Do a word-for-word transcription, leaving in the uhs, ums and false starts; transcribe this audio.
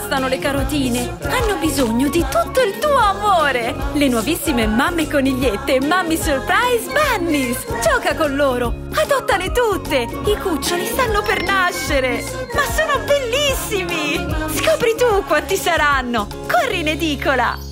bastano le carotine! Hanno bisogno di tutto il tuo amore! Le nuovissime mamme conigliette Mummy Surprise Bunnies! Gioca con loro! Adottale tutte! I cuccioli stanno per nascere! Ma sono bellissimi! Scopri tu quanti saranno! Corri in edicola!